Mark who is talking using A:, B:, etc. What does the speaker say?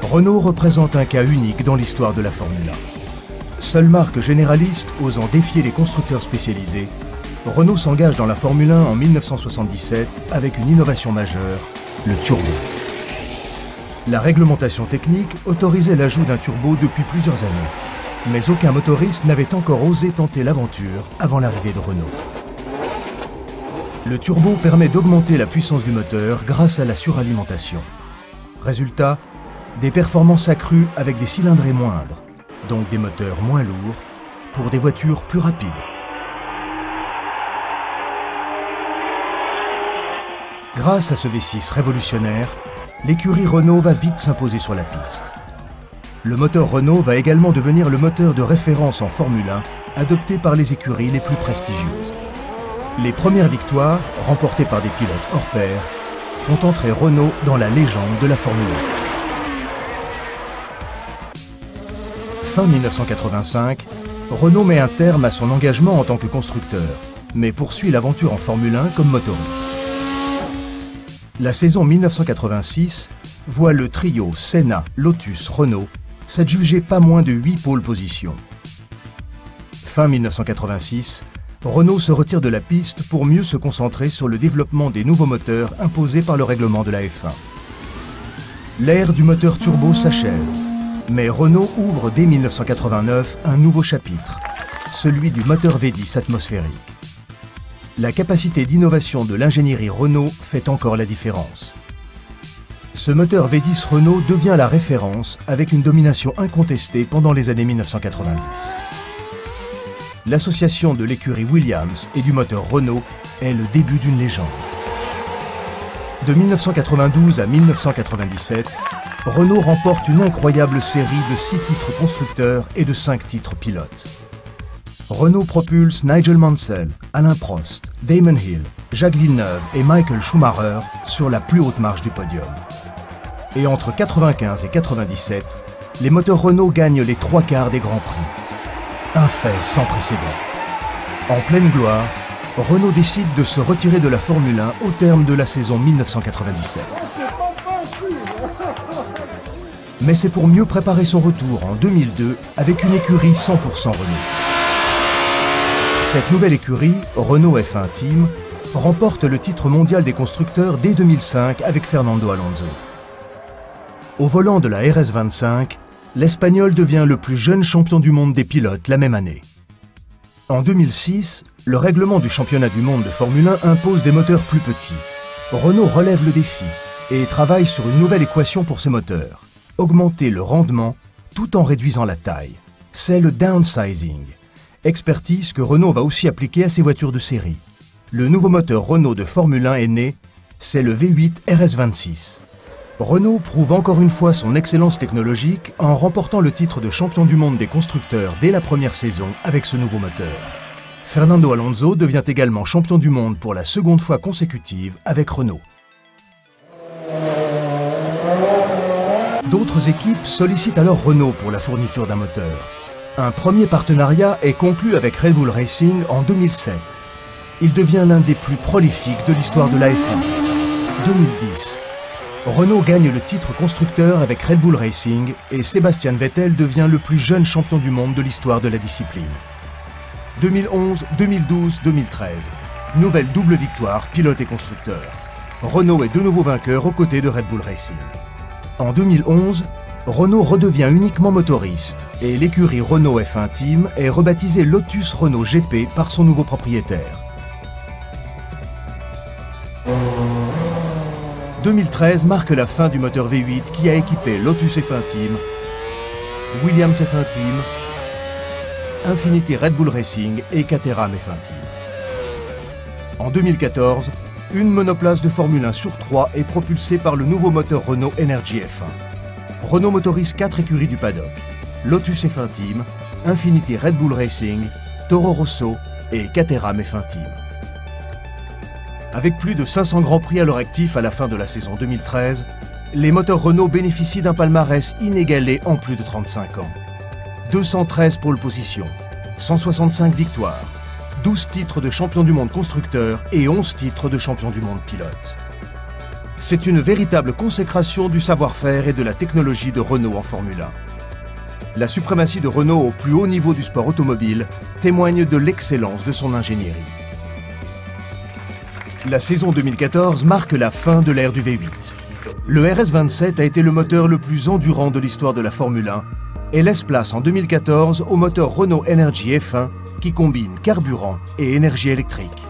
A: Renault représente un cas unique dans l'histoire de la Formule 1. Seule marque généraliste osant défier les constructeurs spécialisés, Renault s'engage dans la Formule 1 en 1977 avec une innovation majeure, le turbo. La réglementation technique autorisait l'ajout d'un turbo depuis plusieurs années, mais aucun motoriste n'avait encore osé tenter l'aventure avant l'arrivée de Renault. Le turbo permet d'augmenter la puissance du moteur grâce à la suralimentation. Résultat, des performances accrues avec des cylindrées moindres, donc des moteurs moins lourds, pour des voitures plus rapides. Grâce à ce V6 révolutionnaire, l'écurie Renault va vite s'imposer sur la piste. Le moteur Renault va également devenir le moteur de référence en Formule 1, adopté par les écuries les plus prestigieuses. Les premières victoires, remportées par des pilotes hors pair, font entrer Renault dans la légende de la Formule 1. Fin 1985, Renault met un terme à son engagement en tant que constructeur, mais poursuit l'aventure en Formule 1 comme motoriste. La saison 1986 voit le trio Senna, Lotus, Renault s'adjuger pas moins de 8 pôles positions. Fin 1986, Renault se retire de la piste pour mieux se concentrer sur le développement des nouveaux moteurs imposés par le règlement de la F1. L'ère du moteur turbo s'achève, mais Renault ouvre dès 1989 un nouveau chapitre, celui du moteur V10 atmosphérique. La capacité d'innovation de l'ingénierie Renault fait encore la différence. Ce moteur V10 Renault devient la référence avec une domination incontestée pendant les années 1990. L'association de l'écurie Williams et du moteur Renault est le début d'une légende. De 1992 à 1997, Renault remporte une incroyable série de 6 titres constructeurs et de 5 titres pilotes. Renault propulse Nigel Mansell, Alain Prost, Damon Hill, Jacques Villeneuve et Michael Schumacher sur la plus haute marche du podium. Et entre 1995 et 1997, les moteurs Renault gagnent les 3/4 des Grands Prix. Un fait sans précédent. En pleine gloire, Renault décide de se retirer de la Formule 1 au terme de la saison 1997. Mais c'est pour mieux préparer son retour en 2002 avec une écurie 100% Renault. Cette nouvelle écurie, Renault F1 Team, remporte le titre mondial des constructeurs dès 2005 avec Fernando Alonso. Au volant de la RS25, l'Espagnol devient le plus jeune champion du monde des pilotes la même année. En 2006, le règlement du championnat du monde de Formule 1 impose des moteurs plus petits. Renault relève le défi et travaille sur une nouvelle équation pour ses moteurs. Augmenter le rendement tout en réduisant la taille. C'est le downsizing. Expertise que Renault va aussi appliquer à ses voitures de série. Le nouveau moteur Renault de Formule 1 est né, c'est le V8 RS26. Renault prouve encore une fois son excellence technologique en remportant le titre de champion du monde des constructeurs dès la première saison avec ce nouveau moteur. Fernando Alonso devient également champion du monde pour la seconde fois consécutive avec Renault. D'autres équipes sollicitent alors Renault pour la fourniture d'un moteur. Un premier partenariat est conclu avec Red Bull Racing en 2007. Il devient l'un des plus prolifiques de l'histoire de la F1. 2010. Renault gagne le titre constructeur avec Red Bull Racing et Sébastien Vettel devient le plus jeune champion du monde de l'histoire de la discipline. 2011, 2012, 2013. Nouvelle double victoire, pilote et constructeur. Renault est de nouveau vainqueur aux côtés de Red Bull Racing. En 2011, Renault redevient uniquement motoriste et l'écurie Renault F1 Team est rebaptisée Lotus Renault GP par son nouveau propriétaire. 2013 marque la fin du moteur V8 qui a équipé Lotus F1 Team, Williams F1 Team, Infinity Red Bull Racing et Caterham F1 Team. En 2014, une monoplace de Formule 1 sur 3 est propulsée par le nouveau moteur Renault Energy F1. Renault motorise 4 écuries du paddock, Lotus F1 Team, Infinity Red Bull Racing, Toro Rosso et Caterham F1 Team. Avec plus de 500 grands prix à leur actif à la fin de la saison 2013, les moteurs Renault bénéficient d'un palmarès inégalé en plus de 35 ans. 213 pôles positions, 165 victoires, 12 titres de champion du monde constructeur et 11 titres de champion du monde pilote. C'est une véritable consécration du savoir-faire et de la technologie de Renault en Formule 1. La suprématie de Renault au plus haut niveau du sport automobile témoigne de l'excellence de son ingénierie. La saison 2014 marque la fin de l'ère du V8. Le RS27 a été le moteur le plus endurant de l'histoire de la Formule 1 et laisse place en 2014 au moteur Renault Energy F1 qui combine carburant et énergie électrique.